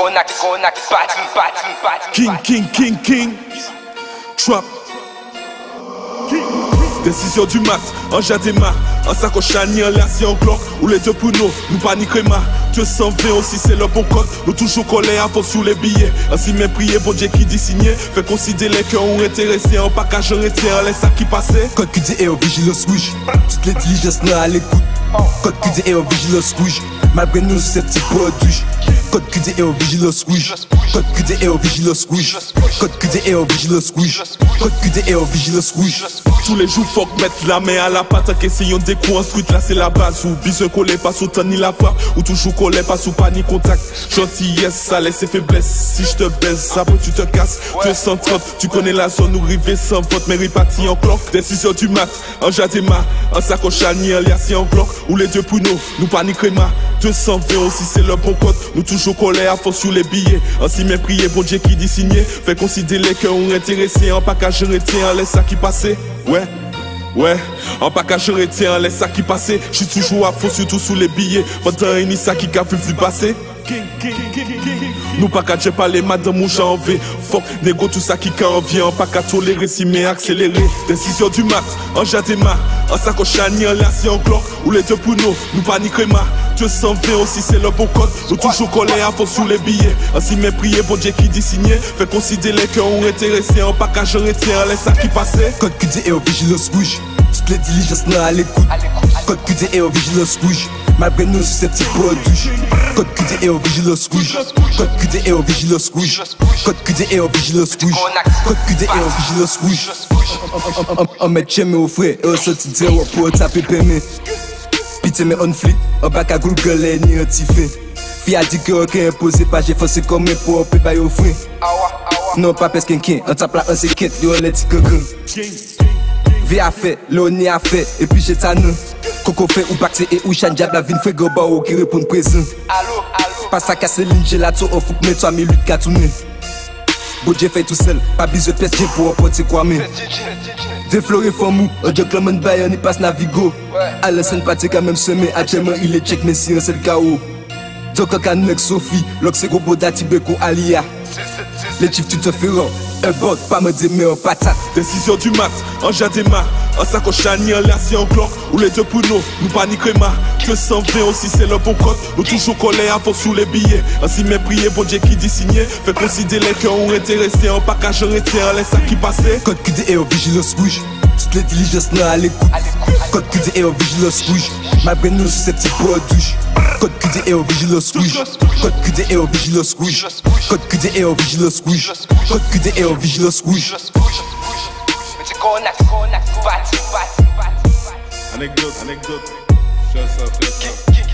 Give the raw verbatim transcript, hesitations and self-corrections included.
King, king, king, king. Trap. Décision du mat, en jadéma, en sacoche à ni en lacier en glock, ou les deux pour nous, nous paniquons ma. deux cent vingt aussi c'est le bon code, nous toujours collés à fond sous les billets. Ainsi même prier, bon Dieu qui dit signé, fait considérer qu'on est intéressé en package, on retient en laisse ça qui passait. Code Q D et au vigilance switch, toutes les diligences là à l'écoute. Code Q D et au vigilance switch, malgré nous ces petits produits. Code Q D et au vigilance switch, code Q D et au vigilance switch, code Q D et au vigilance switch, code Q D et au vigilance switch. Tous les jours faut mettre la main à la pâte, qu'essayons des coups en street, là c'est la base. Ou besoin coller pas sous temps ni la frappe, ou toujours coller pas sous pas ni contact. Gentillesse, ça laisse faiblesse, si je te baisse, après tu te casses. deux cent trente, tu connais la zone, nous river sans vote, mais répartis en clock. Décision du mat, en jadéma, en sacoche à ni en liacier en glock, ou les deux pour nous, nous paniquons ma. deux cent vingt aussi c'est le bon code, nous toujours collés à fond sous les billets. Ainsi même prier, bon Dieu qui dit signé, fait considérer qu'on est intéressé en package, retient, laisse ça qui passait. Ouais, ouais, en package retient, laisse ça qui passait. J'suis toujours à fond, surtout sous les billets. Pendant une ça qui a vu passer. Nous pas qu'à pas les madame mouche en V. Fuck, négo tout ça qui en vient. En pas qu'à tolérer si mais accélérer. Décision du mat, en jadéma, en sacoche à ni en lacier en glock, ou les deux pour nous, nous paniquons ma. deux cent vingt aussi c'est le bon code, nous toujours collés à fond sous les billets. Ainsi même prier, bon Dieu qui dit signé, fait considérer qu'on est intéressé en package, retient, laisse ça qui passait. Code Q D et au vigilance switch, toutes les diligences là à l'écoute. Code Q D et au vigilance switch, malgré nous ces petits produits. Code Q D et au vigilance switch, code Q D et au vigilance switch, code Q D et au vigilance switch, code Q D et au vigilance switch. On met chez au frais, et on sortit zéro pour taper permis. Pitié mais on flic, on bac à Google et ni un tifé. Fi a dit que aucun imposé pas, j'ai forcé comme un pour on pas offrir. Non pas parce qu'un kin, on tape là on s'est quête, yo on est coquin. V a fait, l'oni a fait, et puis j'ai ta nous. Coco fait ou Baxé et ou Chan Diable, la vine fait goba ou qui répond présent. Pas ça casse l'île, j'ai la tour, on faut que mes trois minutes qu'à tourner. Bon Dieu fait tout seul, pas besoin de P S G pour apporter quoi mais. Défloré femme ou, on dit que l'homme Bayern il passe Navigo. À la scène partie quand même semé, actuellement il est check mais si c'est le chaos. Donc on avec Sophie, l'ox c'est gros boda Tibeko Alia. Les chiffres tu te feras, un bot, pas me dire mais en patate. Décision du mat, en jadéma, en sacoche à ni en lacier en glock, ou les deux pour nous, nous paniquons ma. deux cent vingt aussi c'est le bon code, nous toujours collés à fond sous les billets. Ainsi même prier, bon Dieu qui dit signé, fait considérer qu'on est intéressé en package, retient, laisse ça qui passait. Code Q D et au vigilance switch, toutes les diligences là à l'écoute. Code Q D et au vigilance switch, malgré nous ces petits produits. Code Q D et au vigilance switch, code Q D et au vigilance switch, code Q D et au vigilance switch, code Q D et au vigilance switch. Anecdote, anecdote. Shut up, shut up.